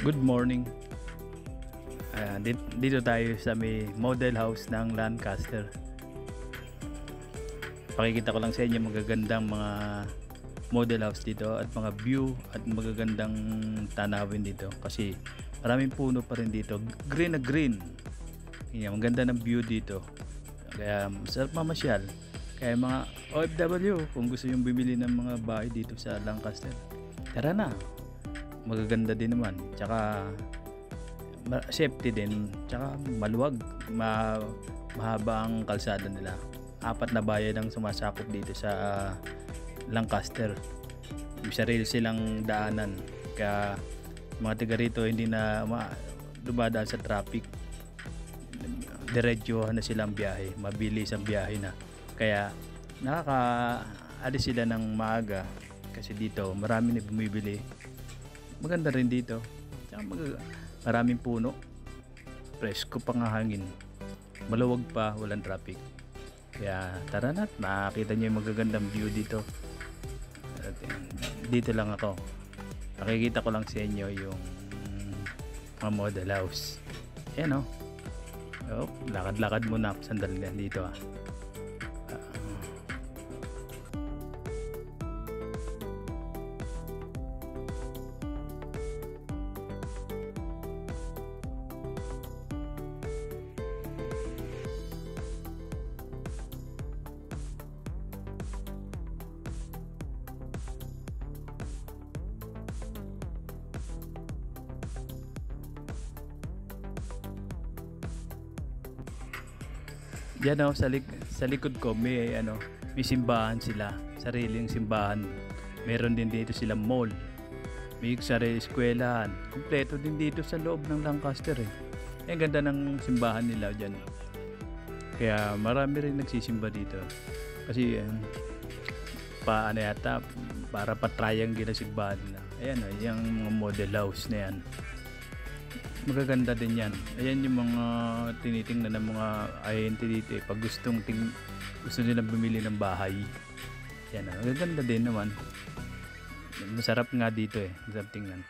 Good morning. Dito tayo sa may model house ng Lancaster. Pakikita ko lang sa inyo magagandang mga model house dito at mga view at magagandang tanawin dito kasi maraming puno pa rin dito, green na green. Yan, maganda ng view dito, kaya masarap mamasyal. Kaya mga OFW, kung gusto yung bumili ng mga bahay dito sa Lancaster, tara na, magaganda din naman, tsaka safety din, tsaka maluwag, mahaba ang kalsada nila. 4 na bayan ang sumasakop dito sa Lancaster. May sarili silang daanan, kaya mga taga rito hindi na dumadaan sa traffic. Diretsuhan na silang biyahe, mabilis ang biyahe na, kaya nakakaalis sila ng maaga kasi dito marami na bumibili. Maganda rin dito, maraming puno, presko pang hangin, maluwag pa, walang traffic. Kaya tara na, makikita nyo yung magagandang view dito. Dito lang ako, nakikita ko lang sa inyo yung mga model house. Ayan o. Lakad-lakad muna ako sandali dito . Yan sa likod ko may simbahan sila, sariling simbahan. Meron din dito silang mall, may sarili eskwelahan, kumpleto din dito sa loob ng Lancaster . Ang ganda ng simbahan nila dyan, kaya marami rin nagsisimba dito kasi para pa-triangle na simbahan nila. Ayan yung mga model house na yan, magaganda din yan. Ayan yung mga tinitingnan ng mga ahente dito pag gusto nilang bumili ng bahay. Yan, magaganda din naman, masarap nga dito masarap tingnan.